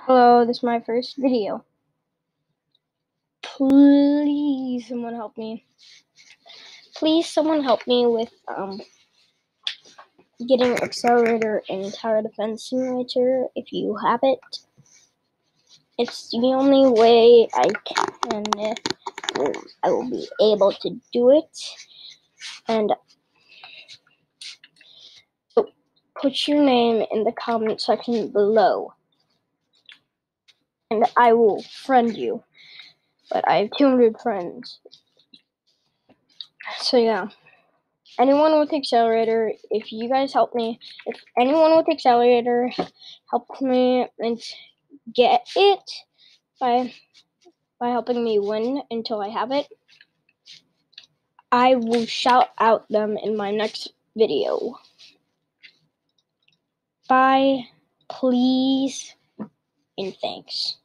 Hello, this is my first video. Please, someone help me. Please, someone help me with getting Accelerator in Tower Defense Simulator if you have it. It's the only way I will be able to do it. And so put your name in the comment section below, and I will friend you. But I have 200 friends. So yeah. Anyone with Accelerator, if you guys help me, if anyone with Accelerator helps me and get it by helping me win until I have it, I will shout out them in my next video. Bye, please, and thanks.